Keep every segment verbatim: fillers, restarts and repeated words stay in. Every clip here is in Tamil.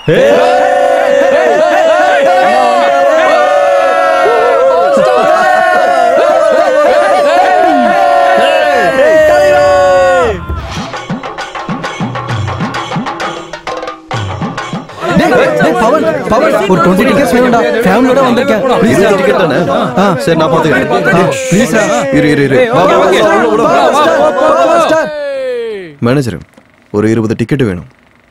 ஒரு டுவெண்ட்டி டிக்கெட்ஸ் வேணும்டா ஃபேமிலியோட வந்திருக்கேன் ப்ளீஸ் டிக்கெட் தானே ஆ சரி நான் பாத்துக்கிறேன் ப்ளீஸ் இரு இரு இரு மேனேஜர் ஒரு இருபது டிக்கெட் வேணும்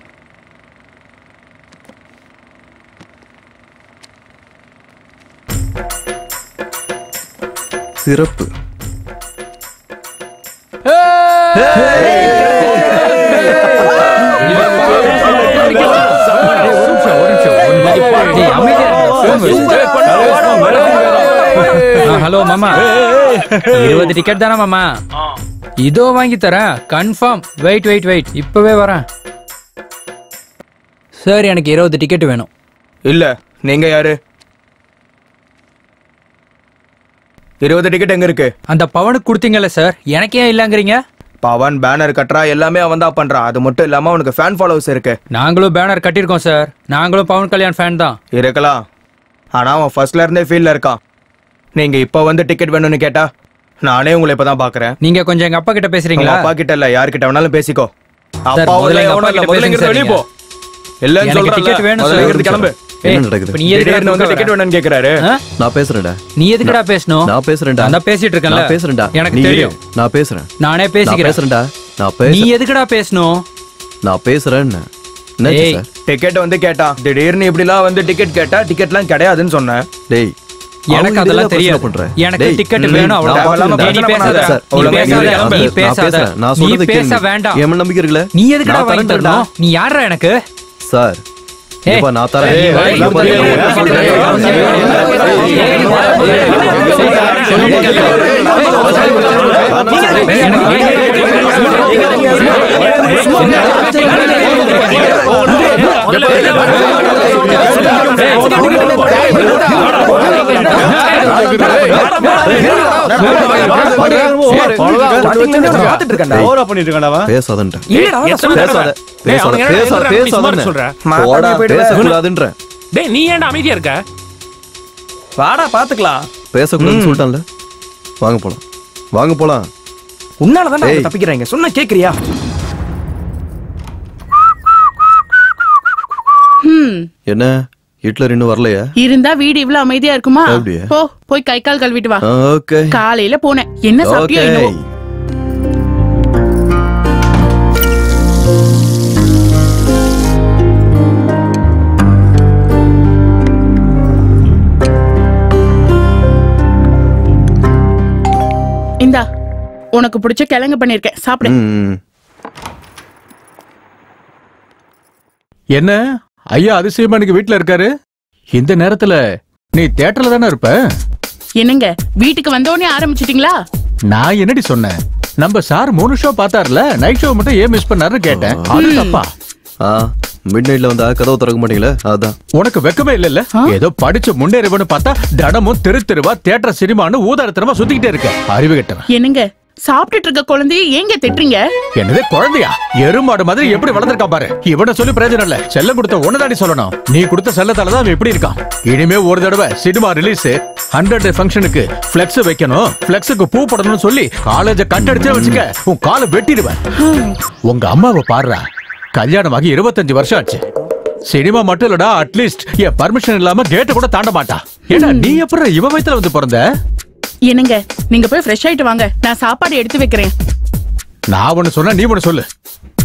சிறப்பு ஹலோ மாமா இருபது டிக்கெட் தானே மாமா இதோ வாங்கி தரேன் கன்ஃபார்ம் வெயிட் வெயிட் வெயிட் இப்பவே வரேன் சார் எனக்கு இருபது டிக்கெட் வேணும் இல்ல நீங்க யாரு இருபது டிக்கெட் எங்க இருக்கு அந்த பவனுக்கு கொடுத்தீங்கல்ல சார் எனக்கு ஏன் இல்லங்கிறீங்க பவன் பேனர் கட்டுறா எல்லாமே அவன் தான் பண்றான் அது மட்டும் இல்லாம அவனுக்கு ஃபேன் ஃபாலோவர்ஸ் இருக்கு நாங்களும் பேனர் கட்டியிருக்கோம் சார் நாங்களும் பவன் கல்யாண் ஃபேன் தான் இருக்கலாம் ஆனா அவன் ஃபர்ஸ்ட்ல இருந்தே ஃபீல்ட்ல இருக்கான் நீங்க இப்ப வந்து டிக்கெட் வேணும்னு கேட்டா நானே உங்களை இப்பதான் பாக்குறேன் நீங்க கொஞ்சம் எங்க அப்பா கிட்ட பேசுறீங்களா அப்பா கிட்ட இல்ல யார்கிட்ட வேணாலும் பேசிக்கோ சார், அப்பா முதல்ல எங்க எவனும் அப்பா இல்ல, கிட்ட முதல்ல பேசுங்க இங்கிருந்து வெளிய போ இல்லன்னு எனக்கு சொல்றேன் டிக்கெட் வேணும் முதல்ல சார். இங்கிருந்து கிளம்பு என்ன நடக்குது நீ எதுக்குடா திடீர்னு வந்து குறுக்க டிக்கெட் வர? வேணும்னு கேக்குறாரு ஆ? நான் பேசுறேன்டா நீ எதுக்குடா பேசணும் நான் பேசுறேன்டா நான் பேசிட்டு இருக்கேன்ல நான் பேசுறேன்டா எனக்கு நீ இரு. தெரியும் நான் பேசுறேன் நானே நான் பேசிக்கிறேன் பேசுறேன்டா நான் நீ பேசுறேன் எதுக்குடா பேசணும் நான் பேசுறேன்னு என்னாச்சு ஏய். சார் டிக்கெட் வந்து கேட்டா திடீர்னு இப்படிலாம் வந்து டிக்கெட் கேட்டா டிக்கெட்லாம் கிடையாதுன்னு சொன்னேன் டேய் எனக்கு அவங்க அதெல்லாம் இதெல்லாம் தெரியாது பிரச்சனை பண்ற. எனக்கு டேய், டிக்கெட் ம், வேணும் நான் அவ்வளவுதான் பாத்துக்கிறேன். நீ பிரச்சனை பேசாத பண்ணாத. நீ அவ்வளவுதான். பேசாத கிளம்பு. நீ நான் பேசாத பேசுறேன். நான் நீ சொல்றது பேச கேளுங்க. வேண்டாம் என் மேல நம்பிக்கை இருக்குல்ல? நீ எதுக்குடா நான் வாங்கி தரேன்டா. தரணும் நீ யாரா எனக்கு சார் ஏய். இப்ப நான் தரேன் ஏய், இப்ப ஏய், பாரு. ஏய், பேசாதன்ட்ட. இல்லடா, பேசாத. பேசாத. பேசாத. பேசாதன்னு. போடா, பேசக்கூடாதுன்ற. டேய் நீ ஏன்டா அமைதியா இருக்க வாடா பாத்துக்கலாம் பேசக்கூடாதுன்னு சொல்லிட்டான்ல. வாங்க போலாம் வாங்க போலாம் உன்னாலதான் ஏய். தப்பிக்கிறாங்க சொன்னா கேக்குறியா என்ன ஹிட்லர் இன்னும் வரலையா? இருந்தா வீடு இவ்வளவு அமைதியா இருக்குமா? அப்படியா? போ போய் கை கால் கழுவிட்டு வா. ஓகே காலையில போனேன் என்ன சாப்பிட்டியோ ஓகே. என்னவோ. இந்தா உனக்கு பிடிச்ச கிழங்கு பண்ணிருக்கேன் சாப்பிடு. ம். என்ன ஐயா அதிசயமா இன்னைக்கு வீட்டுல இருக்காரு இந்த நேரத்துல நீ தியேட்டர்ல தானே இருப்ப என்னங்க வீட்டுக்கு வந்தோடனே ஆரம்பிச்சிட்டீங்களா? நான் என்னடி சொன்னேன் நம்ம சார் மூணு ஷோ பார்த்தாருல நைட் ஷோ மட்டும் ஏன் மிஸ் பண்ணாருன்னு கேட்டேன் அது தப்பா ஆ மிட் நைட்ல வந்தா கதவு திறக்க மாட்டீங்களா? அதான் உனக்கு வெக்கமே இல்ல ஏதோ படிச்சு முன்னேறவன்னு பார்த்தா தினமும் தெரு தெருவா தியேட்டர் சினிமான்னு ஊதாரத்தனமா சுத்திக்கிட்டே இருக்க அறிவு கெட்டவன் என்னங்க சாப்பிட்டுட்டு இருக்க குழந்தைய ஏங்க திட்டுறீங்க? என்னது குழந்தையா எருமாடு மாதிரி எப்படி வளர்ந்துருக்கா பாரு இவனை சொல்லி பிரயோஜனம் இல்ல செல்லம் கொடுத்த ஒன்னதாடி சொல்லணும் நீ கொடுத்த செல்லத்தாலதான் அவன் எப்படி இருக்கான் இனிமே ஒரு தடவை சினிமா ரிலீஸ் ஹண்ட்ரட் ஃபங்க்ஷனுக்கு பிளெக்ஸ் வைக்கணும் பிளெக்ஸுக்கு பூ போடணும்னு சொல்லி காலேஜ கட்டடிச்சே வச்சுக்க உன் காலை வெட்டிடுவேன் உங்க அம்மாவை பாடுறா கல்யாணமாகி இருபத்தஞ்சு வருஷம் ஆச்சு சினிமா மட்டும் இல்லடா அட்லீஸ்ட் என் பர்மிஷன் இல்லாம கேட்ட கூட தாண்ட மாட்டா ஏன்னா நீ எப்படி இவ வயத்துல வந்து பிறந்த என்னங்க நீங்க போய் ஃப்ரெஷ் ஆயிட்டு வாங்க நான் சாப்பாடு எடுத்து வைக்கிறேன். நான் ஒண்ணு சொன்னா நீ ஒண்ணு சொல்லு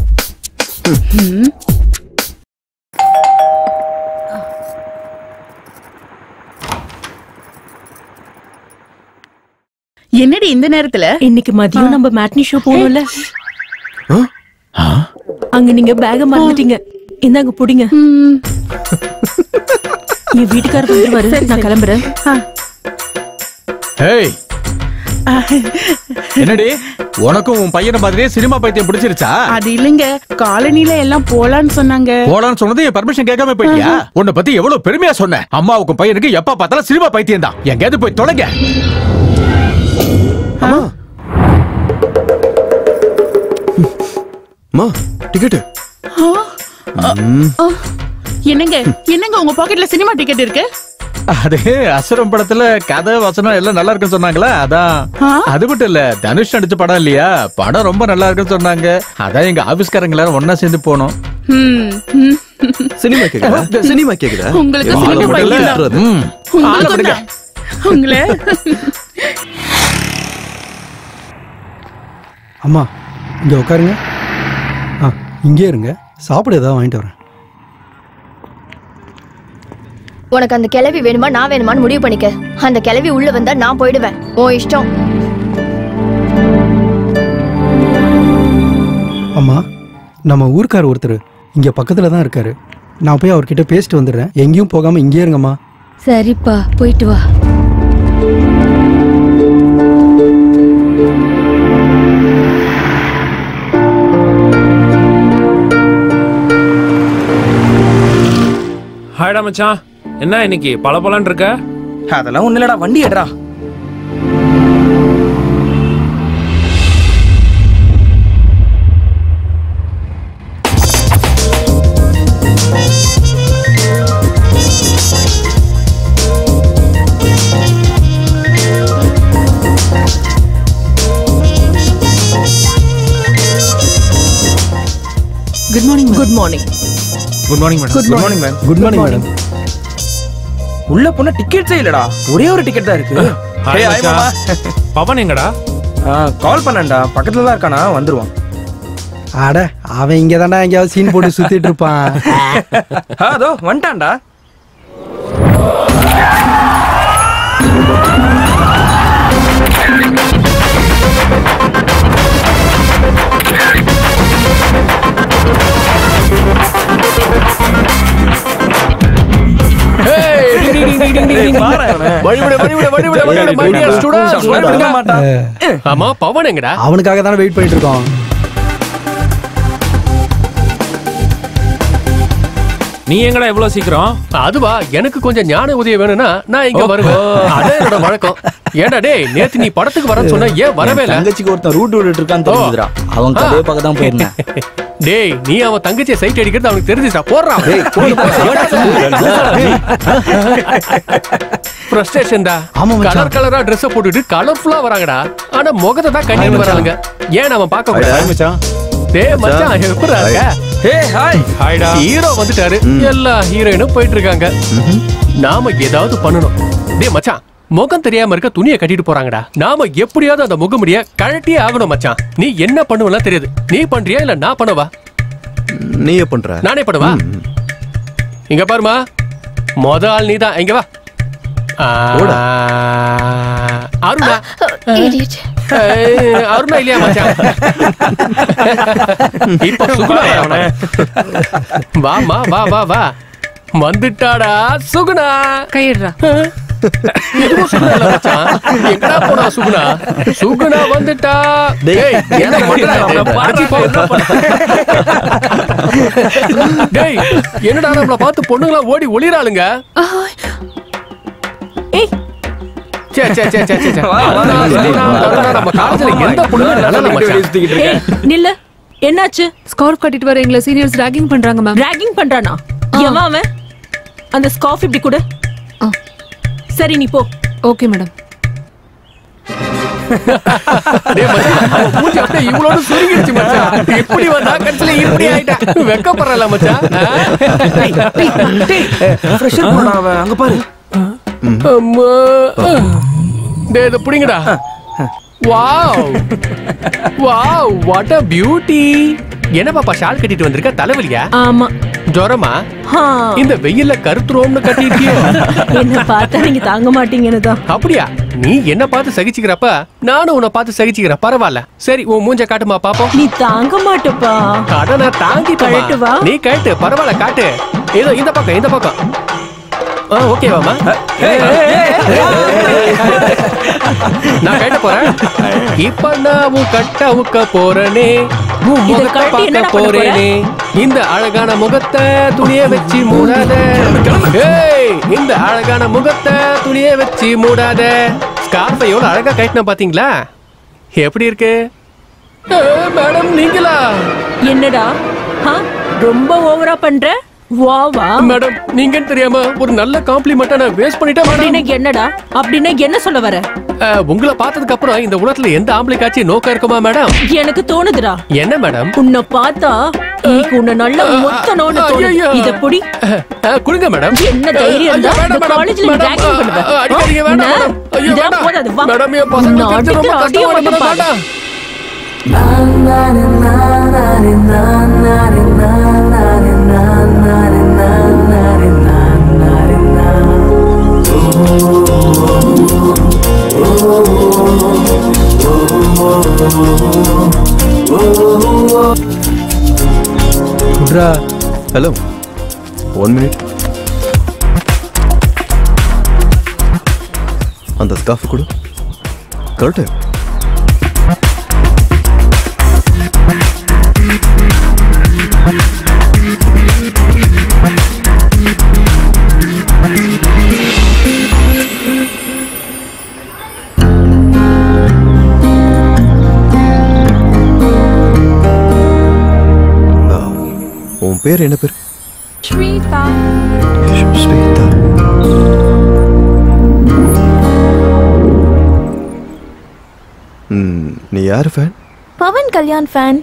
என்னடி இந்த நேரத்துல? இன்னைக்கு மதியம் நம்ம மேட்னி ஷோ போனோம்ல அங்க நீங்க பேக மறந்துட்டீங்க இந்தாங்க புடிங்க என் வீட்டுக்காரர் வந்துருவாரு நான் கிளம்புறேன். ஏய் என்னடி உனக்கும் உன் பையனை மாதிரியே சினிமா பைத்தியம் பிடிச்சிருச்சா? அது இல்லங்க காலனில எல்லாம் போலான்னு சொன்னாங்க. போலான்னு சொன்னது என் பர்மிஷன் கேட்காம போயிட்டியா? உன்னை பத்தி எவ்வளவு பெருமையா சொன்னேன். அம்மாவுக்கும் பையனுக்கு எப்ப பார்த்தாலும் சினிமா பைத்தியம் தான். எங்கேயாவது போய் தொலைங்க. அம்மா அம்மா டிக்கெட் என்னங்க என்னங்க உங்க பாக்கெட்ல சினிமா டிக்கெட் இருக்கு? அது அசுரம் படத்துல கதை வசனம் எல்லாம் நல்லா இருக்குன்னு சொன்னாங்களா, அதான். ஆ? அது மட்டும் இல்ல, தனுஷ் நடிச்ச படம் இல்லையா, படம் ரொம்ப நல்லா இருக்குன்னு சொன்னாங்க. அதான் எங்க ஆபீஸ்காரங்க எல்லாரும் ஒன்னா சேர்ந்து போனோம். ம், ம். சினிமா கேக்குதா? சினிமா கேக்குதா? உங்களுக்கு ஆளை சினிமா மட்டும் இல்ல, பைத்தியம் தான். ம். உங்களுக்கு தான். உங்களே அம்மா இங்க உட்காருங்க. ஆ இங்கே இருங்க, சாப்பிட ஏதாவது வாங்கிட்டு வரேன். உனக்கு அந்த கிளவி வேணுமா நான் வேணுமான்னு முடிவு பண்ணிக்க. அந்த கிளவி உள்ள வந்தா நான் போயிடுவேன். ஓ இஷ்டம். அம்மா நம்ம ஊர்க்கார் ஒருத்தர் இங்க பக்கத்துல தான் இருக்காரு. நான் போய் அவர்கிட்ட பேசிட்டு வந்துடுறேன். எங்கேயும் போகாம இங்கே இருங்கம்மா. சரிப்பா, போயிட்டு வா. ஹாய்டா மச்சான், என்ன இன்னைக்கு பல பலன்னு இருக்க? அதெல்லாம் ஒண்ணு இல்லடா, வண்டி எடுறா. Good morning good morning good morning madam. Good morning ma'am. Good morning madam. உள்ள போனா டிக்கெட்ஸே இல்லடா, ஒரே ஒரு டிக்கெட் தான் இருக்கு. ஹாய் ஏய், ஹாய் மச்சான். மாமா. பவன் எங்கடா? கால் பண்ணேன்டா, பக்கத்துல தான் இருக்கானா, வந்துருவான். அட அவன் இங்க தான்டா எங்கேயாவது சீன் போட்டு சுத்திட்டு இருப்பான். ஆ, அதோ வந்துட்டான்டா. ஆமா பவன் எங்கடா? அவனுக்காக தானே வெயிட் பண்ணிட்டு இருக்கோம். நீ எங்கடா இவ்வளவு சீக்கிரம்? அதுவா, எனக்கு கொஞ்சம் ஞான உதவி வேணும்னா நான் இங்க வருவேன். அதான் என்னோட வழக்கம். ஏண்டா டேய், நேத்து நீ படத்துக்கு வரேன்னு சொன்ன, ஏன் வரவே இல்ல? தங்கச்சிக்கு ஒருத்தன் ரூட் விட்டுட்டு இருக்கான்னு தெரிஞ்சுதுடா. அவன் கதையை பார்க்க தான் போயிருந்தேன். டேய், நீ அவன் தங்கச்சியை சைட் அடிக்கிறது அவனுக்கு தெரிஞ்சுச்சா? போடுறான். ஃப்ரஸ்ட்ரேஷன் தான். ஆமா மச்சான். கலர் கலரா Dress போட்டுட்டு கலர்ஃபுல்லா வராங்கடா. ஆனா முகத்தை தான் கட்டிட்டு வராங்க. ஏன் அவன் பார்க்க கூடாது? டேய் மச்சான், எப்படிடா இருக்க? Hey hi. ஹாய்டா. ஹீரோ வந்துட்டாரு. எல்லா ஹீரோயினும் போயிட்டு இருக்காங்க. நாம ஏதாவது பண்ணணும். டேய் மச்சான், முகம் தெரியாம இருக்க துணியை கட்டிட்டு போறாங்கடா. நாம எப்படியாவது அந்த முகமுடிய கழட்டியே ஆகணும் மச்சான். நீ என்ன பண்ணுவலாம் தெரியாது. நீ பண்றியா இல்ல நான் பண்ணவா? நீயே பண்ற. நானே பண்ணுவா? இங்க பாருமா, மொத ஆள் நீதான். இங்க வா. அருணா. அருணா இல்லையா மச்சான்? இப்ப சுகுணா. வாமா, வா வா வா. வந்துட்டாடா சுகுணா. கையிடுறா. எதுவும் சுகுணா இல்ல மச்சான். எங்கடா போனா சுகுணா? சுகுணா வந்துட்டா. டேய், என்ன பண்ற? அடிச்சு போ. டேய், என்னடா நம்மள பார்த்து பொண்ணுங்களா ஓடி ஒளிராளுங்க? ஏய் சே சே சே சே சே. நம்ம காலேஜ்ல எந்த பொண்ணுமே நல்ல மச்சான். ஏய் நில்ல. என்னாச்சு? ஸ்கார்ஃப் கட்டிட்டு வர எங்களை சீனியர்ஸ் ராகிங் பண்றாங்க மேம். ராகிங் பண்றானா? எவன் அவன்? அந்த ஸ்கார்ஃப் இப்படி கொடு. சரி நீ போ. Okay madam. டேய் மச்சான், அவன் மூஞ்சி அப்படியே இவ்வளவு சுருங்கிடுச்சு மச்சான். இப்படி வந்தா கடைசில இப்படி ஆயிட்டா. வெக்கப்பறல மச்சான். டேய் டேய், ஃப்ரெஷர் போடா அவன். அங்க பாரு. அம்மா. டேய் இத புடிங்கடா. Wow wow, what a beauty. என்ன பாப்பா ஷால் கட்டிட்டு வந்திருக்க? தலைவலியா? ஆமா. ஜொரமா? இந்த வெயில்ல கருத்துறோம்னு கட்டிருக்கியோ? என்ன பார்த்தா நீங்க தாங்க மாட்டீங்கன்னு தான். அப்படியா? நீ என்ன பார்த்து சகிச்சுக்கிறப்ப நானும் உன்னை பார்த்து சகிச்சுக்கிறேன். பரவாயில்ல. சரி, உன் மூஞ்ச காட்டுமா பாப்போம். நீ தாங்க மாட்டப்பா. அட நான் தாங்கி கழட்டு வா. நீ கழட்டு. பரவாயில்ல, காட்டு. ஏதோ இந்த பக்கம் இந்த பக்கம். ஓகேவாமா? நான் கட்ட போறேன். இப்ப நான் உன் கட்ட உக்க போறனே, உன் முகத்தை பார்க்க போறேனே. இந்த அழகான முகத்தை துணிய வச்சு மூடாத. ஏய், இந்த அழகான முகத்தை துணிய வச்சு மூடாத. ஸ்கார்ஃபை எவ்வளவு அழகா கட்டின பாத்தீங்களா? எப்படி இருக்கு மேடம்? நீங்களா? என்னடா ரொம்ப ஓவரா பண்ற? வா வா மேடம் நீங்கன்னு தெரியாம ஒரு நல்ல காம்ப்ளிமெண்டா நான் வேஸ்ட் பண்ணிட்டேன் மேடம். அப்படின்னா என்னடா அப்படின்னா என்ன சொல்ல வர? அஹ், உங்களை பார்த்ததுக்கு அப்புறம் இந்த உலகத்துல எந்த ஆம்பளைக்காச்சும் நோக்கா இருக்குமா மேடம்? எனக்கு தோணுதுடா. என்ன மேடம்? உன்னை பார்த்தா இன்னைக்கு உன்னை நல்ல மொத்த நோண்டு ஐயையோ. இத புடி. அஹ், கொடுங்க மேடம். என்ன தைரியம் இருந்தா ஐயோ, வேண்டாம் இந்த மேடம். காலேஜ்ல நீ மேடம், ராகிங் பண்ணுவ? அஹ், அடிக்காதீங்க, வேண்டாம் என்ன? மேடம். ஐயோ, இதெல்லாம் வேண்டாம். போதாது, வா. மேடம், என் பசங்க நான் தெரிஞ்சு ரொம்ப அடிக்கிற அடியை கஷ்டமா மட்டும் இருக்கு, பாரு. வேண்டாம். குட்ரா ஹலோ ஒன் மினிட் அந்த ஸ்காஃப் கொடு கரெக்டு உன் பேர் என்ன பேர்? ஸ்வேதா. ஸ்வேதா. ம், நீ யார் ஃபேன்? பவன் கல்யாண் ஃபேன்.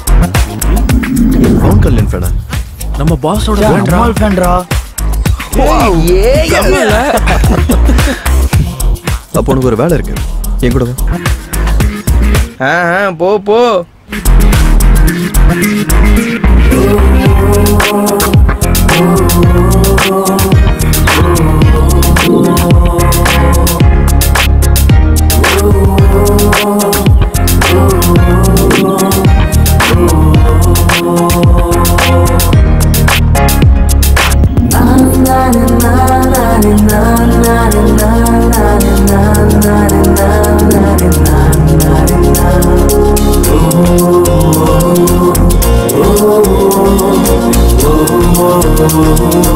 பவன் கல்யாண் ஃபேனா? நம்ம பாஸோட ஃபேன்ரா. அப்போ உனக்கு ஒரு வேலை இருக்கு, என் கூட வா. ஆ ஆ, போ போ. Oh